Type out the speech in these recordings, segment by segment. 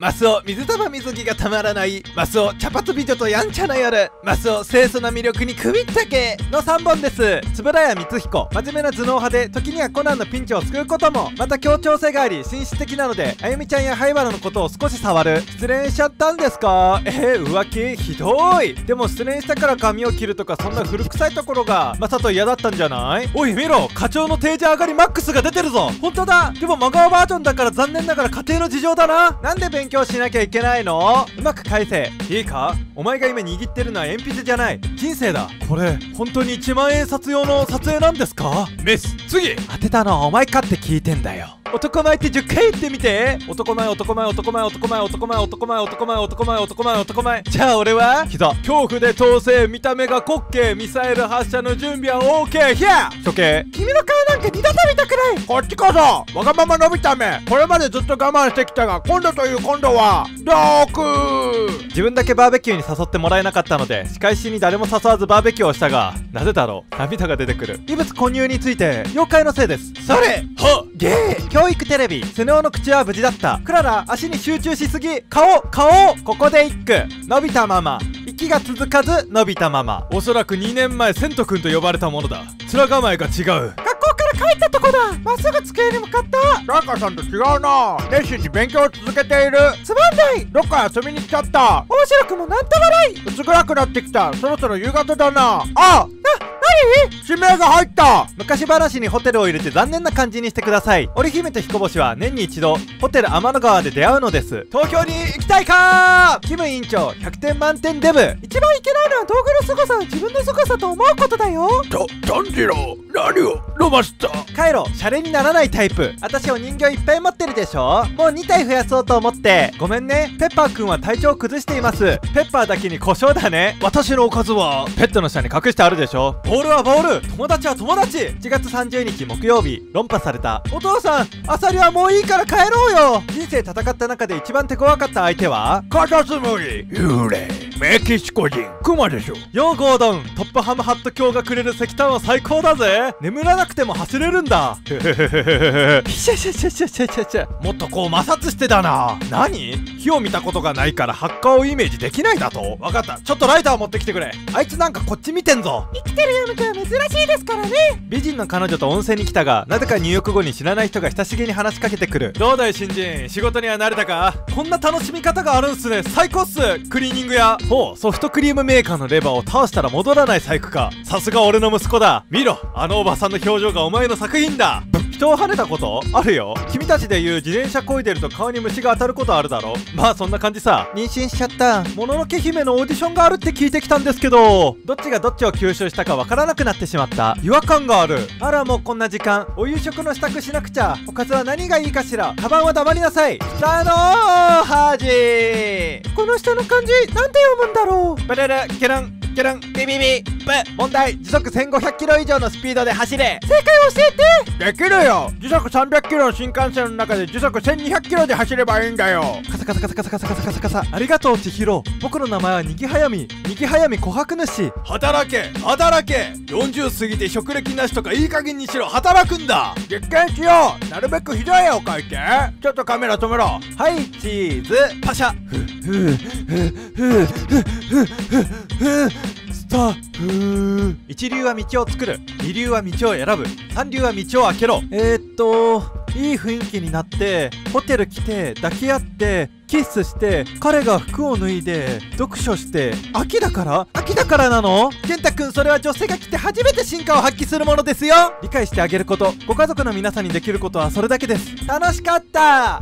マスオ水玉水着がたまらない、マスオ茶髪美女とやんちゃな夜、マスオ清楚な魅力に首ったけの3本です。円谷光彦真面目な頭脳派で時にはコナンのピンチを救うことも、また協調性があり紳士的なのであゆみちゃんや灰原のことを少し触る。失恋しちゃったんですか？浮気ひどい。でも失恋したから髪を切るとかそんな古臭いところがまさと嫌だったんじゃない？おい見ろ、課長の定時上がりマックスが出てるぞ。本当だ。でも真顔バージョンだから残念ながら家庭の事情だな。なんで勉強しなきゃいけないの？うまく返せ。いいか、お前が今握ってるのは鉛筆じゃない、人生だ。これ本当に1万円札用の撮影なんですか？メス次当てたのはお前かって聞いてんだよ。男前って10回言ってみて。男前男前男前男前男前男前男前男前男前男前。じゃあ俺は膝恐怖で統制、見た目が滑稽、ミサイル発射の準備は OK。 ヒャー処刑。君の顔なんか二度と見たくない。こっちこそわがままのびため。これまでずっと我慢してきたが、今度という今度は自分だけバーベキューに誘ってもらえなかったので仕返しに誰も誘わずバーベキューをしたが、なぜだろう、涙が出てくる。異物混入について妖怪のせいです。それはゲー。教育テレビスネ夫の口は無事だった。クララ足に集中しすぎ。顔ここで一句。伸びたまま息が続かず伸びたまま。おそらく2年前セント君と呼ばれたものだ。面構えが違う。学校から帰ったとこだ。まっすぐ机に向かった。ラカさんと違うな。熱心に勉強を続けている。つまんない。どっか遊びに来ちゃった。面白くもなんともない。薄暗くなってきた。そろそろ夕方だな。指名が入った。昔話にホテルを入れて残念な感じにしてください。織姫と彦星は年に一度ホテル天の川で出会うのです。東京に行きたいかー。キム委員長100点満点デブ。一番いけないのは道具の凄さを自分の凄さと思うことだよ。炭治郎何をロマスター。カイロシャレにならないタイプ。私お人形いっぱい持ってるでしょ。もう2体増やそうと思って。ごめんね、ペッパーくんは体調を崩しています。ペッパーだけに故障だね。私のおかずはペットの下に隠してあるでしょ。ボールはボール、友達は友達。1月30日木曜日論破された。お父さんアサリはもういいから帰ろうよ。人生戦った中で一番手強かった相手はカタツムリ、幽霊、メキシコ人、クマでしょ。ヨーゴードントップハムハット卿がくれる石炭は最高だぜ。眠らなくても走れるんだ。へへへへへ。シャシャシャシャシャシャシャ。もっとこう摩擦してだな。何？火を見たことがないから発火をイメージできないだと。分かった、ちょっとライター持ってきてくれ。あいつなんかこっち見てんぞ。生きてるような珍しいですからね。美人の彼女と温泉に来たが、なぜか入浴後に知らない人が親しげに話しかけてくる。どうだい新人、仕事には慣れたか？こんな楽しみ方があるんすね。最高っす。クリーニング屋。ほう、ソフトクリームメーカーのレバーを倒したら戻らない細工か。さすが俺の息子だ。見ろ、あのおばさんの表情がお前の作品だ。人を跳ねたことあるよ。君たちで言う自転車漕いでると顔に虫が当たることあるだろ。まあそんな感じさ。妊娠しちゃった。もののけ姫のオーディションがあるって聞いてきたんですけど、どっちがどっちを吸収したかわからなくなってしまった。違和感がある。あらもうこんな時間、お夕食の支度しなくちゃ。おかずは何がいいかしら。カバンは黙りなさい。北のはじ。この人の漢字なんて読むんだろう。ブルルケランケランビビビブ。問題、時速1500キロ以上のスピードで走れ。正解教えて。できるよ。時速300キロの新幹線の中で時速1200キロで走ればいいんだよ。カサカサカサカサカサカサカサカサ。ありがとう千尋。僕の名前はにぎはやみ。にぎはやみ琥珀主。働け働け。40過ぎて職歴なしとかいい加減にしろ。働くんだ。実験しよう。なるべくひどい絵を描いて。ちょっとカメラ止めろ。はいチーズパシャ。スタッフ。一流は道を作る、二流は道を選ぶ、三流は道を開けろ。いい雰囲気になってホテル来て抱き合ってキスして、彼が服を脱いで読書して。秋だからなの？健太くん、それは女性が来て初めて進化を発揮するものですよ。理解してあげること、ご家族の皆さんにできることはそれだけです。楽しかった。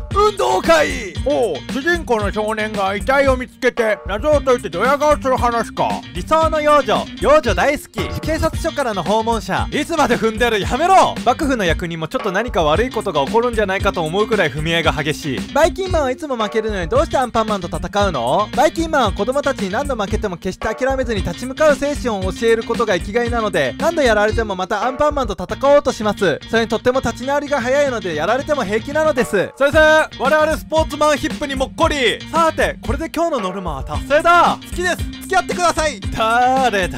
運動会。おう、主人公の少年が遺体を見つけて謎を解いてドヤ顔する話か。理想の幼女大好き。警察署からの訪問者。いつまで踏んでる、やめろ。幕府の役人もちょっと何か悪いことが起こるんじゃないかと思うくらい踏み合いが激しい。バイキンマンはいつも負けるのにどうしてアンパンマンと戦うの？バイキンマンは子供たちに何度負けても決して諦めずに立ち向かう精神を教えることが生きがいなので、何度やられてもまたアンパンマンと戦おうとします。それにとっても立ち直りが早いのでやられても平気なのです。先生、我々スポーツマンヒップにもっこり。さてこれで今日のノルマは達成だ。好きです、付き合ってください。誰だ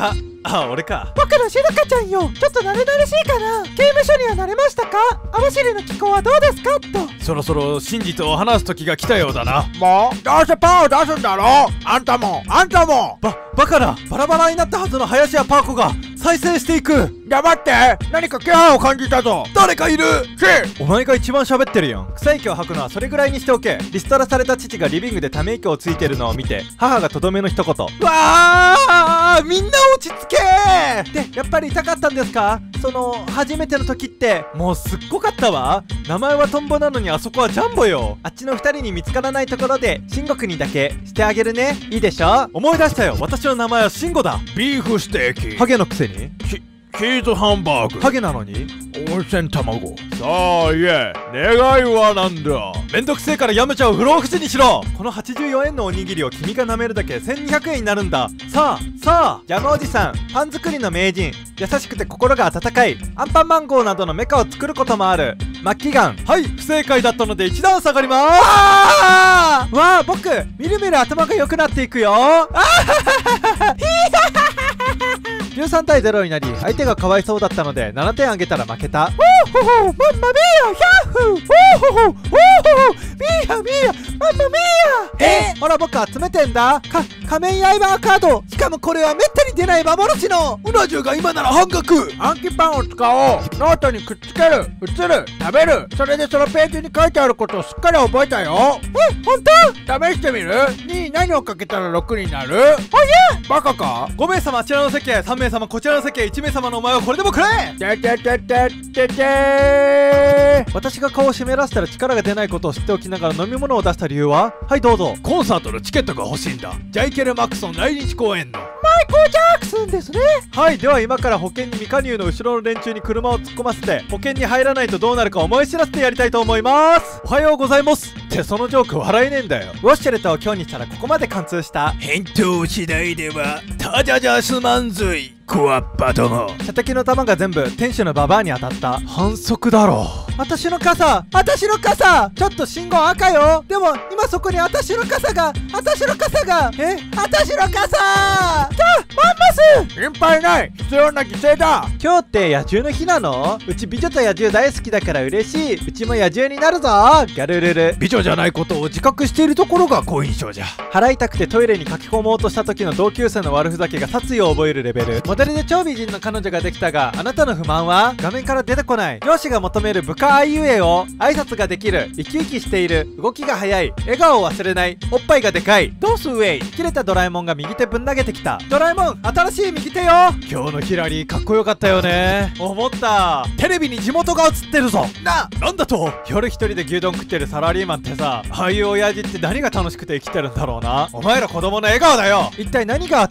あ、俺か。 僕のしずかちゃんよ、ちょっと慣れ慣れしいかな。刑務所には慣れましたか？網走の気候はどうですか？と。 そろそろ真実を話す時が来たようだな。 もうどうせパーを出すんだろ。あんたもバカな。バラバラになったはずの林やパーコが再生していく。 黙って。何か気配を感じたぞ。 誰かいる。お前が一番喋ってるやん。臭い息を吐くのはそれぐらいにしておけ。リストラされた父がリビングでため息をついてるのを見て、母がとどめの一言。わー、みんな落ち着けー。で、やっぱり痛かったんですか？初めての時って。もうすっごかったわ。名前はトンボなのにあそこはジャンボよ。あっちの2人に見つからないところで慎吾くんにだけしてあげるね。いいでしょ？思い出したよ。私の名前は慎吾だ。 ビーフステーキ、 ハゲのくせにチーズハンバーグ、 ハゲなのに温泉卵。さあ言え、願いはなんだ。 めんどくせえからやめちゃう。不老不死にしろ。この84円のおにぎりを君が舐めるだけ1200円になるんだ。さあジャムおじさん、パン作りの名人、優しくて心が温かい、アンパンマンゴーなどのメカを作ることもあるマッキガン。はい、不正解だったので一段下がりまーす。わあ、僕みるみる頭が良くなっていくよ。13対0になり、相手がかわいそうだったので7点あげたら負けた。 おほほ、マンマミーヤ、ヒャッフー。おほほ、おほほ、ミーヤミーヤ、マンマミーヤ。 ほら僕集めてんだ。仮面刃カード。しかもこれはめったに出ない幻の。 うな重が今なら半額。暗記パンを使おう。ノートにくっつける、写る、食べる。それでそのページに書いてあることをすっかり覚えたよ。 ほんと？ 試してみる？に何をかけたら6になる？ おや？ バカか ？5名様あちらの席へ、3名様こちらの席へ、1名様のお前はこれでもくれ。私が顔を湿らせたら力が出ないことを知っておきながら飲み物を出した理由は？はい、どうぞ。 コンサートのチケットが欲しいんだ。ジャイケル・マクソン来日公演の。 マイケル・ジャクソンですね。 はい、では今から保険に未加入の後ろの連中に車を突っ込ませて、保険に入らないとどうなるか思い知らせてやりたいと思います。おはようございますってそのジョーク笑えねえんだよ。ウォッシュレットを今日にしたらここまで貫通した。 返答次第ではただじゃすまんずい、クワッパども。 射的の弾が全部天使のババアに当たった。反則だろ。 私の傘ちょっと信号赤よ。でも今そこに私の傘が私の傘じゃあマンマス。 心配ない、必要な犠牲だ。 今日って野獣の日なの？うち美女と野獣大好きだから嬉しい。うちも野獣になるぞ。ギャルルル。 美女じゃないことを自覚しているところが好印象じゃ。 払いたくてトイレに書き込もうとした時の同級生の悪ふざけが殺意を覚えるレベル。モデルで超美人の彼女ができたが、あなたの不満は？画面から出てこない。上司が求める部下あいうえを。挨拶ができる、生き生きしている、動きが速い、笑顔を忘れない、おっぱいがでかい。ドースウェイ。切れたドラえもんが右手ぶん投げてきた。ドラえもん新しい右手よ。今日のヒラリーかっこよかったよね。思った。テレビに地元が映ってるぞ。なんだと？夜一人で牛丼食ってるサラリーマンってさ、ああいう親父って何が楽しくて生きてるんだろうな。お前ら子供の笑顔だよ。一体何があった？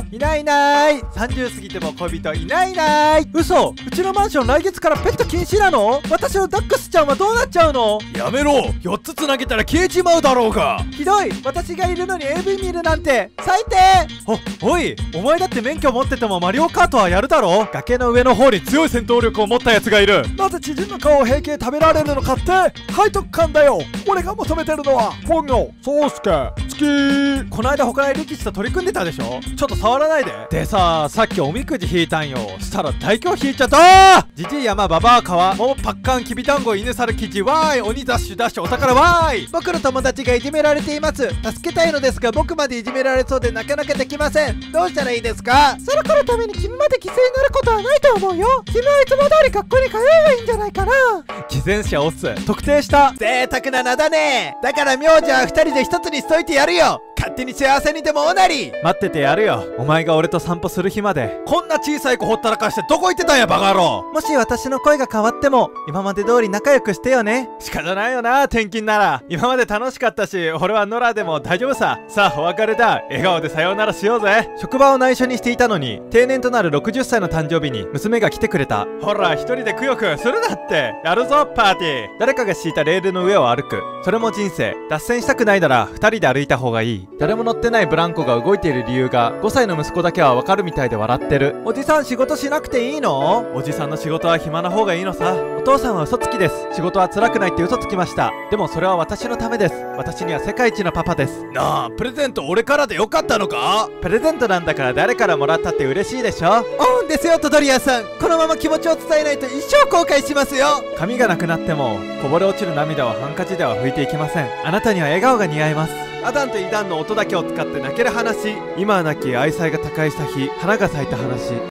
いないいない。30過ぎても恋人いないいない。嘘。うちのマンション来月からペット禁止なの？私のダックスちゃんはどうなっちゃうの？ やめろ。4つつなげたら消えちまうだろうが。 ひどい。私がいるのに AV 見るなんて最低。おい、お前だって免許持っててもマリオカートはやるだろ。崖の上の方に強い戦闘力を持ったやつがいる。なぜ知人の顔を平気で食べられるのかって。背徳感だよ。俺が求めてるのはポンヨ、ソウスケ、ツキー。 この間他の力士と取り組んでたでしょ。ちょっと触らないで。でさっきおみくじ引いたんよ。したら大凶引いちゃった。じじい山ババア川桃パッカンきびだんご犬猿キジわーい鬼ダッシュダッシュお宝わーい。僕の友達がいじめられています。助けたいのですが僕までいじめられそうでなかなかできません。どうしたらいいですか？ その子のために君まで犠牲になることはないと思うよ。君はいつも通り学校に通えばいいんじゃないかな。 偽善者オス特定した。贅沢な名だね。だから名字は2人で1つにしといてやるよ。勝手に幸せにでもおなり。待っててやるよ。お前が俺と散歩する日まで。こんな小さい子ほったらかしてどこ行ってたんやバカ野郎。もし私の声が変わっても今まで通り仲良くしてよね。仕方ないよな転勤なら。今まで楽しかったし俺はノラでも大丈夫さ。さあお別れだ。笑顔でさようならしようぜ。職場を内緒にしていたのに定年となる60歳の誕生日に娘が来てくれた。ほら一人でくよくよするなって。やるぞパーティー。誰かが敷いたレールの上を歩く。それも人生。脱線したくないなら2人で歩いた方がいい。 誰も乗ってないブランコが動いている理由が5歳の息子だけはわかるみたいで笑ってる。 おじさん仕事しなくていいの？ おじさんの仕事は暇な方がいいのさ。お父さんは嘘つきです。仕事は辛くないって嘘つきました。でもそれは私のためです。私には世界一のパパです。 なあ、プレゼント俺からでよかったのか？ プレゼントなんだから誰からもらったって嬉しいでしょ。 オンですよトドリアさん。このまま気持ちを伝えないと一生後悔しますよ。 髪がなくなってもこぼれ落ちる涙をハンカチでは拭いていきません。あなたには笑顔が似合います。アダンとイダンの音だけを使って泣ける話。今はなき愛妻が他界した日、花が咲いた話。